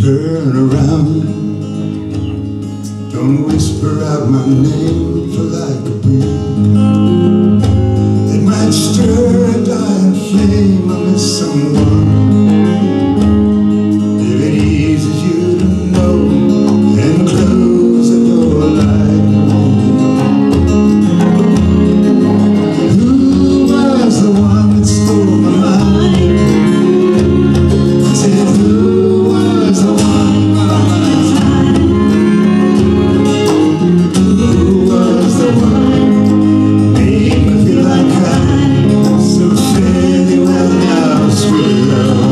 turn around. Don't whisper out my name, for like a breeze it might stir a dying flame. I miss someone. If it eases you to know, and close the door like who was the one that stole my mind? I said, who was the one? Who was the one? Made me feel like crying, so fairly well lost with love.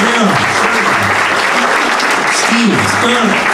Cheryl, Steve, Scarlet.